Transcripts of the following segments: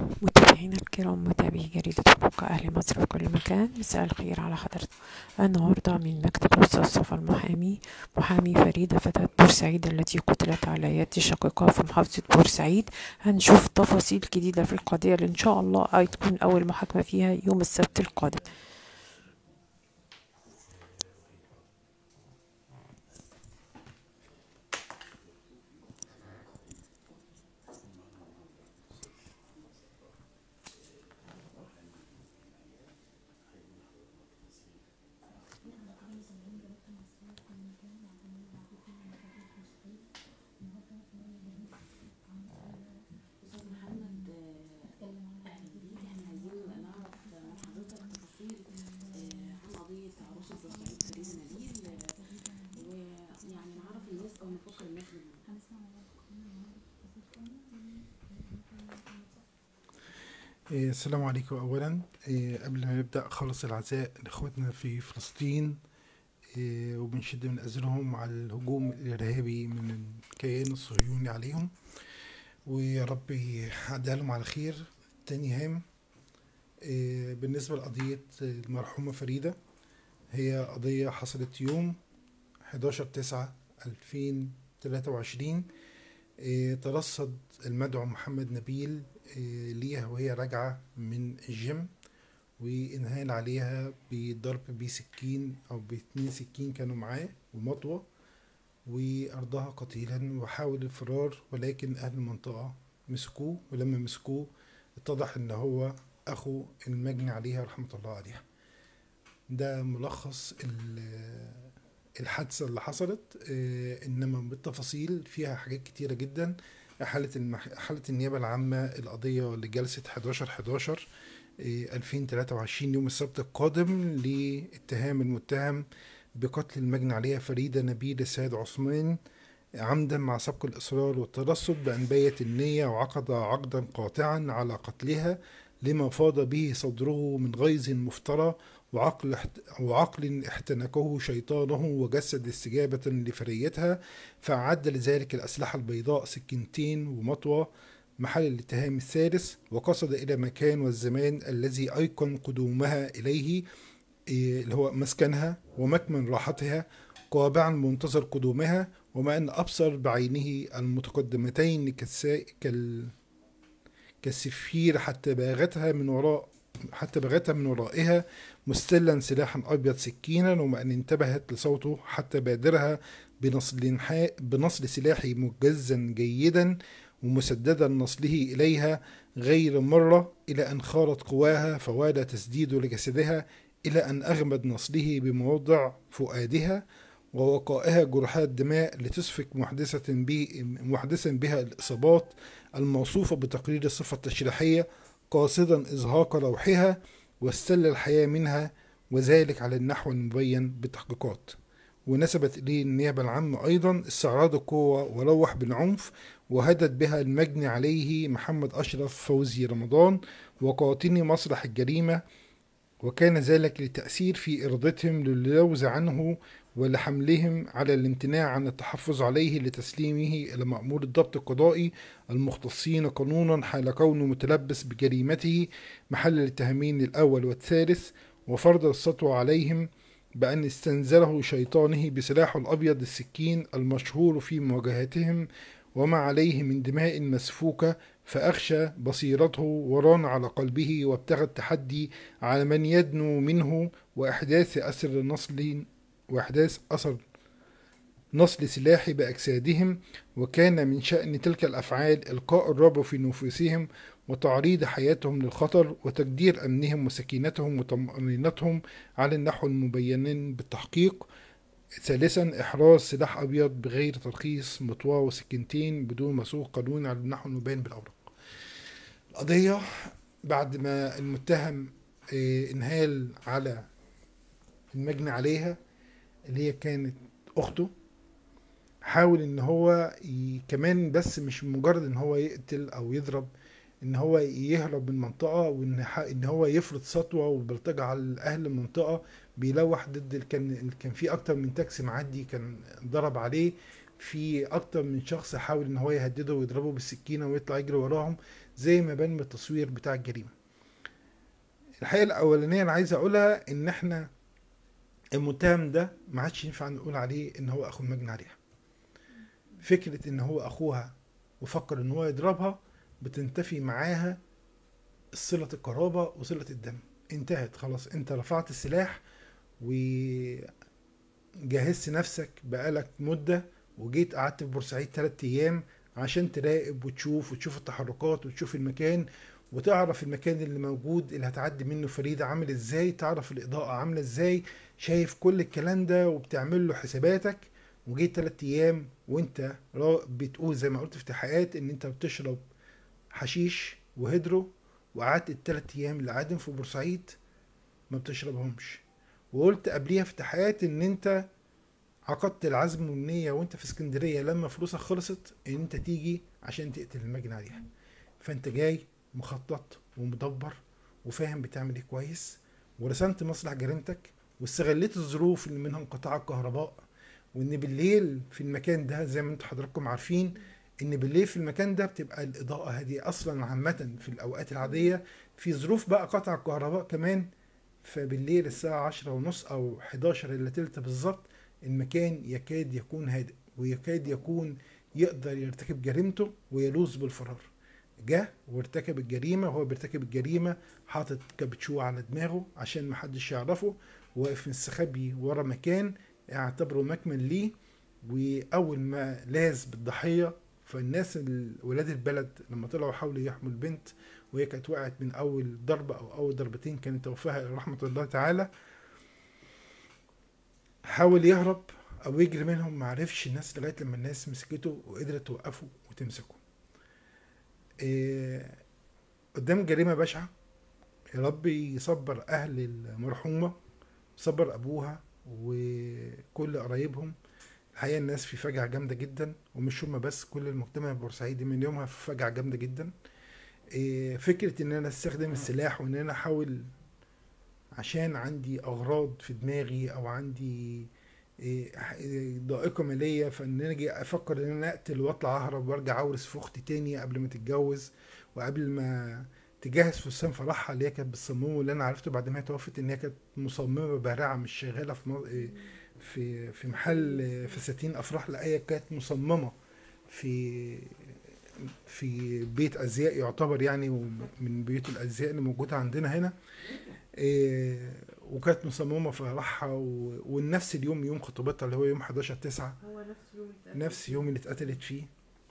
متابعينا الكرام، متابعي جريدة حقوق أهل مصر في كل مكان، مساء الخير على حضرتك. النهاردة من مكتب الأستاذ صفا المحامي، محامي فريدة فتاة بورسعيد التي قتلت على يد شقيقها في محافظة بورسعيد، هنشوف تفاصيل جديدة في القضية اللي إن شاء الله هتكون أول محاكمة فيها يوم السبت القادم. أستاذ محمد، أهلا بيك. إحنا عايزين نعرف من حضرتك تفاصيل عن قضية عروسة بورسعيد فريدة نبيل، ويعني نعرف الناس أو نفكر الناس بالموضوع. السلام عليكم. أولا قبل ما نبدأ خالص العزاء لإخواتنا في فلسطين، وبنشد من أزرهم على الهجوم الإرهابي من الكيان الصهيوني عليهم، ويا رب يعديها لهم على خير. تاني هام، بالنسبة لقضية المرحومة فريدة، هي قضية حصلت يوم 11/9/2023. ترصد المدعو محمد نبيل ليها وهي راجعة من الجيم، وانهال عليها بضرب بسكين أو باتنين سكين كانوا معاه ومطوة، وأرضها قتيلا وحاول الفرار، ولكن أهل المنطقة مسكوه، ولما مسكوه اتضح إن هو أخو المجني عليها رحمة الله عليها. ده ملخص الحادثة اللي حصلت، إنما بالتفاصيل فيها حاجات كتيرة جدا. حالة النيابة العامة القضية لجلسة 11/11/2023 يوم السبت القادم لاتهام المتهم بقتل المجني عليها فريدة نبيل السيد عثمان عمدا مع سبق الإصرار والترصد، بأن بيت النية وعقد عقدا قاطعا على قتلها لما فاض به صدره من غيظ مفترى وعقل احتنكه شيطانه، وجسد استجابة لفريتها، فأعد لذلك الأسلحة البيضاء سكينتين ومطوة محل الاتهام الثالث، وقصد إلى مكان والزمان الذي أيقن قدومها إليه، اللي هو مسكنها ومكمن راحتها، قابعا منتظر قدومها، وما أن أبصر بعينه المتقدمتين كالسفير حتى باغتها من ورائها مستلا سلاحا أبيض سكينا، وما أن انتبهت لصوته حتى بادرها بنصل سلاحه مجزا جيدا ومسددا نصله إليها غير مرة، إلى أن خارت قواها فوال تسديد لجسدها، إلى أن أغمد نصله بموضع فؤادها ووقائها جرحات دماء لتسفك محدثا بها الإصابات الموصوفة بتقرير الصفة التشريحية، قاصدا إزهاق روحها واستل الحياة منها، وذلك على النحو المبين بالتحقيقات. ونسبت إليه النيابة العامة أيضا استعراض القوة ولوح بالعنف، وهدد بها المجني عليه محمد أشرف فوزي رمضان وقاطني مسرح الجريمة، وكان ذلك للتأثير في إرادتهم للوز عنه ولحملهم على الامتناع عن التحفظ عليه لتسليمه إلى مأمور الضبط القضائي المختصين قانونا حال كونه متلبس بجريمته محل الاتهامين الأول والثالث، وفرض السطوة عليهم بأن استنزله شيطانه بسلاحه الأبيض السكين المشهور في مواجهتهم وما عليه من دماء مسفوكة، فأخشى بصيرته وران على قلبه، وابتغى التحدي على من يدنو منه وإحداث أثر نصل سلاح بأجسادهم، وكان من شأن تلك الأفعال إلقاء الرعب في نفوسهم وتعريض حياتهم للخطر وتجدير أمنهم وسكينتهم وطمأنينتهم على النحو المبين بالتحقيق. ثالثا، إحراز سلاح أبيض بغير ترخيص، مطواه وسكينتين بدون مسوق قانوني على النحو المبين بالأوراق. القضية بعد ما المتهم انهال على المجني عليها اللي هي كانت أخته، حاول ان هو كمان، بس مش مجرد ان هو يقتل او يضرب، ان هو يهرب من المنطقة، وان ان هو يفرض سطوة وبلطجة على اهل المنطقة، بيلوح ضد كان في اكتر من تاكسي معدي كان ضرب عليه، في اكتر من شخص حاول ان هو يهدده ويضربه بالسكينة ويطلع يجري وراهم، زي ما بان من التصوير بتاع الجريمة. الحقيقة الأولانية أنا عايز أقولها إن إحنا المتهم ده ما عادش ينفع نقول عليه إن هو أخو المجني عليها. فكرة إن هو أخوها وفكر إن هو يضربها بتنتفي معاها صلة القرابة وصلة الدم، انتهت خلاص. أنت رفعت السلاح وجهزت نفسك بقالك مدة، وجيت قعدت في بورسعيد 3 أيام عشان تراقب وتشوف التحركات وتشوف المكان وتعرف المكان اللي موجود اللي هتعدي منه فريدة عامل ازاي، تعرف الإضاءة عاملة ازاي، شايف كل الكلام ده وبتعمل له حساباتك. وجيت 3 أيام وانت بتقول زي ما قلت في تحقيقات ان انت بتشرب حشيش وهيدرو، وقعدت ال3 أيام اللي قاعدين في بورسعيد ما بتشربهمش. وقلت قبليها في تحقيقات ان انت عقدت العزم والنية وانت في اسكندرية لما فلوسك خلصت ان انت تيجي عشان تقتل المجني عليها. فانت جاي مخطط ومدبر وفاهم بتعمل ايه كويس، ورسمت مصلح جريمتك، واستغليت الظروف اللي منها انقطاع الكهرباء، وان بالليل في المكان ده زي ما انتم حضراتكم عارفين ان بالليل في المكان ده بتبقى الاضاءة هادية اصلا عامة في الاوقات العادية، في ظروف بقى قطع الكهرباء كمان. فبالليل الساعة 10:30 او 11 الا تلت بالظبط المكان يكاد يكون هادئ، ويكاد يكون يقدر يرتكب جريمته ويلوذ بالفرار. جه وارتكب الجريمة، وهو بيرتكب الجريمة حاطط كابتشو على دماغه عشان محدش يعرفه، واقف مستخبي ورا مكان اعتبره مكمن ليه. وأول ما لاز بالضحية، فالناس ولاد البلد لما طلعوا حاولوا يحموا البنت وهي كانت وقعت من أول ضربة أو أول ضربتين كانت توفاها إلى رحمة الله تعالى، حاول يهرب أو يجري منهم، معرفش الناس لغاية لما الناس مسكته وقدرت توقفه وتمسكه. قدام جريمة بشعة. يا رب يصبر أهل المرحومة، يصبر أبوها وكل قرايبهم. الحقيقة الناس في فجعة جامدة جدا، ومش هما بس، كل المجتمع البورسعيدي من يومها في فجعة جامدة جدا. فكرة إن أنا أستخدم السلاح وإن أنا أحاول عشان عندي أغراض في دماغي أو عندي ضائقة مالية، فإن أنا أجي أفكر إن أنا أقتل وأطلع أهرب وأرجع أورث في أختي تاني قبل ما تتجوز، وقبل ما تجهز فستان فرحها اللي هي كانت بتصممه، اللي أنا عرفته بعد ما هي توفت إن هي كانت مصممة بارعة مش شغالة في محل فساتين أفراح، لا هي كانت مصممة في بيت أزياء يعتبر يعني من بيوت الأزياء اللي موجودة عندنا هنا. وكانت مصممة فرحها والنفس اليوم يوم خطوبتها اللي هو يوم 11/9 هو نفس يوم اللي اتقتلت فيه.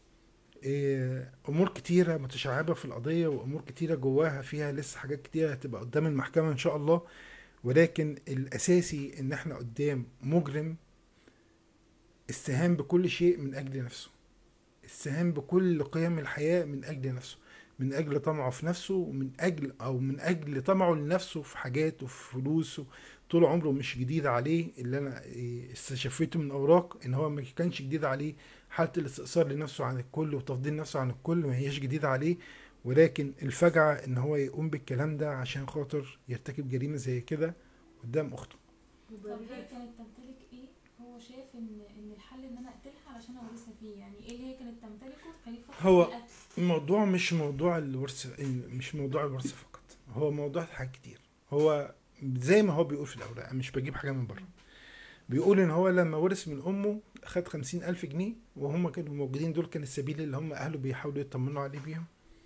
أمور كتيرة متشعبة في القضية، وأمور كتيرة جواها فيها لسه حاجات كتيرة هتبقى قدام المحكمة إن شاء الله. ولكن الأساسي إن احنا قدام مجرم استهان بكل شيء من أجل نفسه، استهان بكل قيم الحياة من أجل نفسه، من أجل طمعه في نفسه، من أجل طمعه لنفسه في حاجات وفي فلوسه طول عمره مش جديد عليه. اللي أنا استشفيته من أوراق إن هو ما كانش جديد عليه حالة الاستئثار لنفسه عن الكل وتفضيل نفسه عن الكل، ما هيش جديدة عليه. ولكن الفجعة إن هو يقوم بالكلام ده عشان خاطر يرتكب جريمة زي كده قدام أخته. طب هي كانت تمتلك ايه؟ هو شايف ان الحل ان انا اقتلها علشان اورثها فيه، يعني ايه اللي هي كانت تمتلكه تخليه يفكر هو في القتل؟ الموضوع مش موضوع الورث، مش موضوع الورث فقط، هو موضوع حاجات كتير. هو زي ما هو بيقول في الأوراق، مش بجيب حاجة من بره، بيقول إن هو لما ورث من أمه خد 50,000 جنيه، وهم كانوا موجودين، دول كان السبيل اللي هم أهله بيحاولوا يطمنوا عليه بيهم.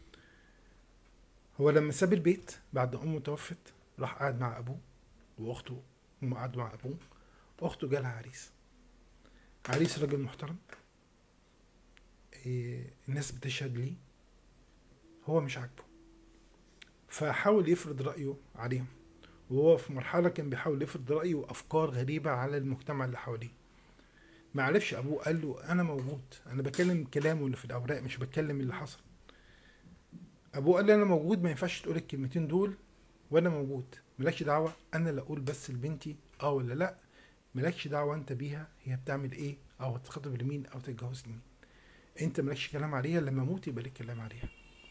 هو لما ساب البيت بعد أمه توفت راح قعد مع أبوه وأخته، هم قعدوا مع أبوه. أخته جالها عريس راجل محترم، الناس بتشهد ليه، هو مش عاجبه، فحاول يفرض رأيه عليهم. وهو في مرحلة كان بيحاول يفرض رأيه وأفكار غريبة على المجتمع اللي حواليه. ما عرفش أبوه، قال له أنا موجود، أنا بكلم كلامه اللي في الأوراق مش بتكلم اللي حصل. أبوه قال لي أنا موجود، ما ينفعش تقول الكلمتين دول وأنا موجود، مالكش دعوة، أنا اللي أقول بس لبنتي ولا لأ، مالكش دعوة أنت بيها هي بتعمل إيه أو هتخطب لمين أو تتجوز لمين، أنت مالكش كلام عليها، لما أموت يبقى لك كلام عليها.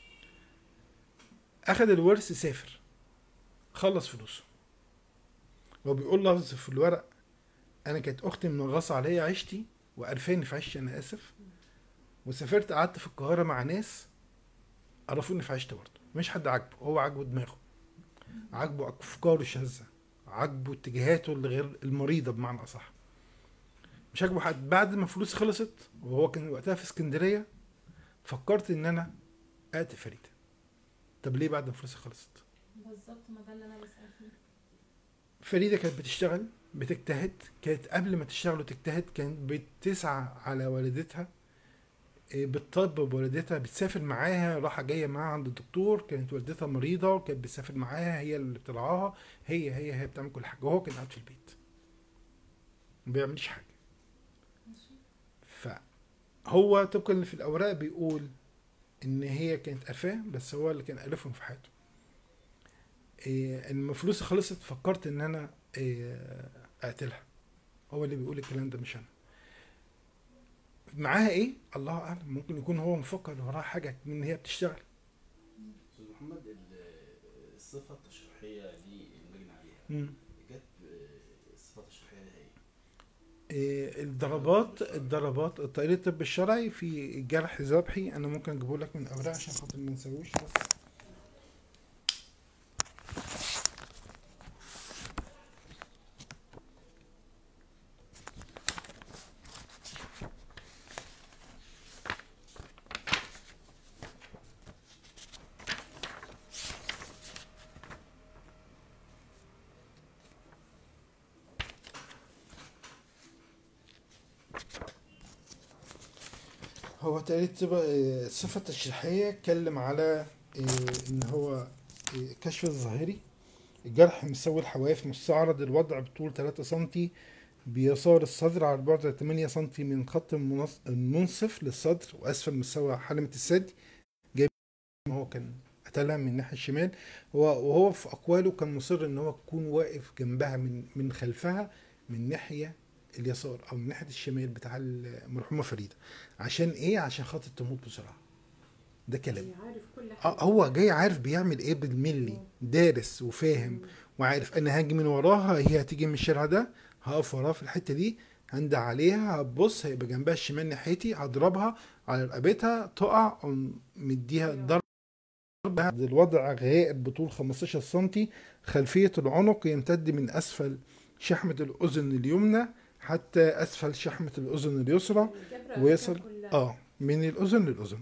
أخد الورث سافر، خلص فلوسه. هو بيقول لفظ في الورق انا كانت اختي منغصه عليا عيشتي وقرفاني في عيشتي، انا اسف، وسافرت قعدت في القاهره مع ناس قرفوني في عيشتي برضه. مش حد عاجبه، هو عاجبه دماغه، عاجبه افكاره الشاذه، عاجبه اتجاهاته اللي غير المريضه بمعنى اصح. مش عاجبه حد. بعد ما فلوسي خلصت وهو كان وقتها في اسكندريه، فكرت ان انا اقتل فريده. طب ليه بعد ما فلوسي خلصت؟ بالظبط، ما ده اللي انا بسأل فيه. فريده كانت بتشتغل، بتجتهد، كانت قبل ما تشتغل وتجتهد كانت بتسعى على والدتها، بتطبب بوالدتها، بتسافر معاها، راحة جاية معاها عند الدكتور، كانت والدتها مريضة كانت بتسافر معاها، هي اللي بترعاها، هي بتعمل كل حاجة، وهو كان قاعد في البيت ما بيعملش حاجة. ماشي. فهو طبقا اللي في الأوراق بيقول إن هي كانت قرفاه، بس هو اللي كان قرفهم في حياته. لما فلوسي خلصت فكرت إن أنا أقتلها. هو اللي بيقول الكلام ده مش أنا. معاها إيه؟ الله أعلم، ممكن يكون هو مفكر وراها حاجة من إن هي بتشتغل. استاذ محمد، الصفه التشريحيه دي اللي لجنا عليها مم. جت، الصفه التشريحيه دي هي الضربات التقرير الطبي الشرعي في جرح ذبحي. انا ممكن اجيبه لك من اوراق عشان خاطر ما نسويش بس. هو تقرير الصفة التشريحية اتكلم على ان هو كشف الظاهري. الجرح مسوي الحواف، مستعرض الوضع بطول 3 سنتي بيسار الصدر على بعد 8 سنتي من خط المنصف للصدر، واسفل مستوى حلمة الثدي. جاي هو كان قتلها من الناحية الشمال. وهو في أقواله كان مصر إن هو يكون واقف جنبها من خلفها من ناحية اليسار أو من ناحية الشمال بتاع المرحومة فريدة. عشان إيه؟ عشان خاطر تموت بسرعة. ده كلام. عارف كل حاجة. هو جاي عارف بيعمل إيه بالملي، دارس وفاهم وعارف أنا هاجي من وراها، هي هتيجي من الشارع ده، هقف وراها في الحتة دي، هندع عليها، هتبص هيبقى جنبها الشمال ناحيتي، هضربها على رقبتها تقع، مديها ضرب. الوضع غائب بطول 15 سنتي، خلفية العنق يمتد من أسفل شحمة الأذن اليمنى حتى أسفل شحمة الأذن اليسرى، ويصل من الأذن للأذن،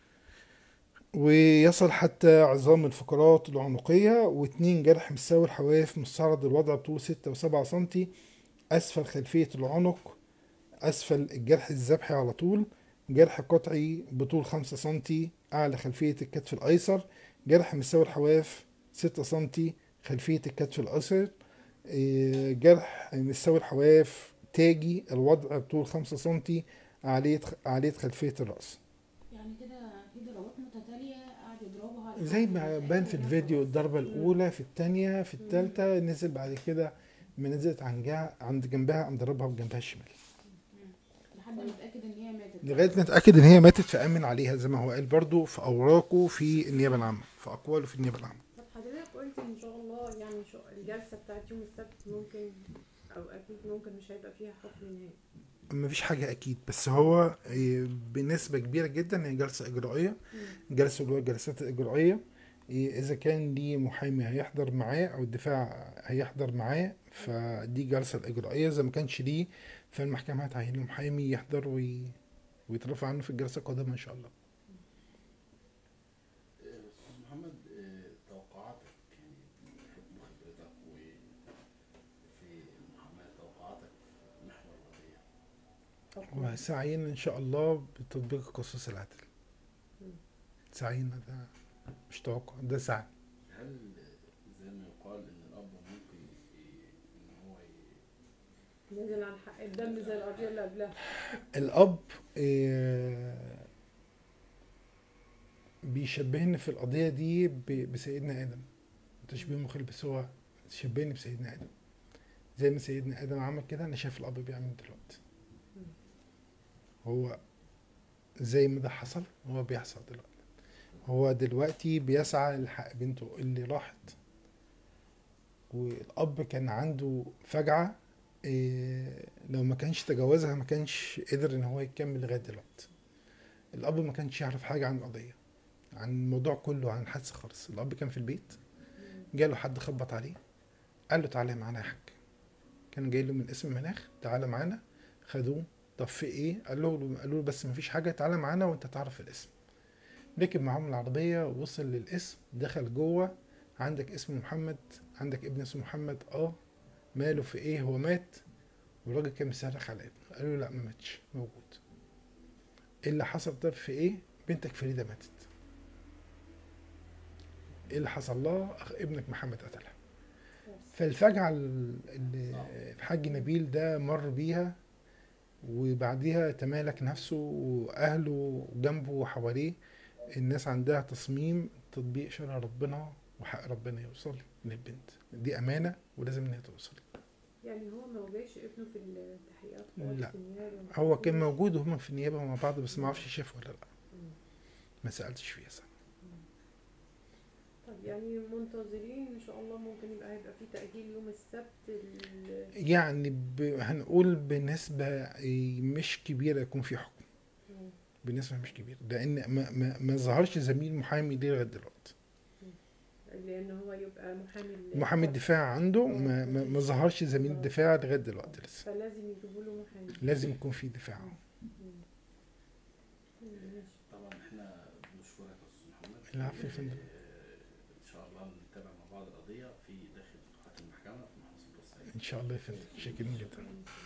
ويصل حتى عظام الفقرات العنقية. و2 جرح مساوي الحواف، مستعرض الوضع بطول 6 و7 سنتي، أسفل خلفية العنق، أسفل الجرح الذبحي على طول. جرح قطعي بطول 5 سنتي أعلى خلفية الكتف الأيسر. جرح مساوي الحواف 6 سنتي خلفية الكتف الأيسر. جرح مساوي الحواف تاجي الوضع بطول 5 سنتي عالية خلفية الرأس. يعني كده في ضربات متتالية قاعد يضربها زي ما بان في الفيديو، الضربة الأولى، في الثانية، في الثالثة، نزل بعد كده ما نزلت عند جنبها قام ضربها بجنبها الشمال لحد ما اتاكد ان هي ماتت. لغايه ما اتاكد ان هي ماتت، فامن عليها زي ما هو قال برضو في اوراقه في النيابه العامه، في اقواله في النيابه العامه. طب حضرتك قلت ان شاء الله يعني الجلسه بتاعت يوم السبت ممكن او اكيد ممكن مش هيبقى فيها حكم نهائي. مفيش حاجه اكيد، بس هو بنسبه كبيره جدا هي جلسه اجرائيه. جلسه اللي هو الجلسات الاجرائيه، اذا كان ليه محامي هيحضر معاه او الدفاع هيحضر معاه، فدي جلسه الاجرائيه. اذا ما كانش ليه فالمحكمه هتعين له محامي يحضر ويترفع عنه في الجلسه القادمه ان شاء الله. استاذ محمد، توقعاتك يعني بحكم خبرتك وفي المحاماه، توقعاتك في محور القضيه؟ وسعينا ان شاء الله بتطبيق القصاص العادل. سعينا، ده مش توقع، ده سعي. هل زي ما يقال ان الاب ممكن ان هو نزل عن حق الدم زي القضيه اللي قبلها؟ الاب بيشبهني في القضيه دي بسيدنا ادم، تشبيه مخل، بس هو شبهني بسيدنا ادم. زي ما سيدنا ادم عمل كده انا شايف الاب بيعمل دلوقتي. هو زي ما ده حصل هو بيحصل دلوقتي. هو دلوقتي بيسعى لحق بنته اللي راحت، والاب كان عنده فجعه، لو ما كانش تجاوزها ما كانش قدر ان هو يكمل لغايه دلوقتي. الاب ما كانش يعرف حاجه عن القضيه، عن الموضوع كله، عن الحادثة خالص. الأب كان في البيت، جاله حد خبط عليه، قال له تعالى معانا يا حاج. كان جاي له من اسم المناخ، تعالى معانا. خدوه، طب في ايه؟ قالوا له بس مفيش حاجة، تعالى معانا وانت تعرف الاسم. ركب معاهم العربية ووصل للاسم، دخل جوه. عندك اسم محمد، عندك ابن اسمه محمد. ماله في ايه؟ هو مات. والراجل كان بيصرخ على ابنه، قالوا له لا ما ماتش، موجود. ايه اللي حصل؟ طب في ايه؟ بنتك فريدة ماتت. ايه اللي حصل لها؟ ابنك محمد قتلها. فالفجعة اللي الحاج نبيل ده مر بيها، وبعديها تمالك نفسه واهله جنبه وحواليه. الناس عندها تصميم تطبيق شرع ربنا وحق ربنا يوصل للبنت دي، امانه ولازم انها توصل. يعني هو ما واجهش ابنه في التحقيقات خالص؟ لا، في النيابه هو كان موجود وهما في النيابه مع بعض، بس ما اعرفش شاف ولا لا، ما سالتش فيها سنة. طب يعني منتظرين ان شاء الله ممكن هيبقى في تأجيل يوم السبت يعني هنقول بنسبة مش كبيرة يكون في حكم، بنسبة مش كبيرة، لأن ما ظهرش زميل محامي ليه لغاية دلوقتي. لأن هو يبقى محامي الدفاع عنده ما ظهرش زميل الدفاع لغاية دلوقتي لسه، فلازم يجيبوا له محامي، لازم يكون في دفاع. طبعا احنا بنشكرك يا استاذ محمد. العفو يا فندم. ان شاء الله نتابع مع بعض القضيه في داخل قاعه المحكمه في محافظه بورسعيد. ان شاء الله يا فندم، شاكرين جدا.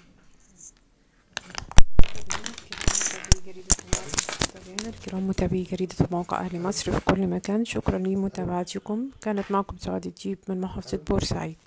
مستمعينا الكرام، متابعي جريدة موقع أهل مصر في كل مكان، شكرا لمتابعتكم. كانت معكم سعاد الديب من محافظة بورسعيد.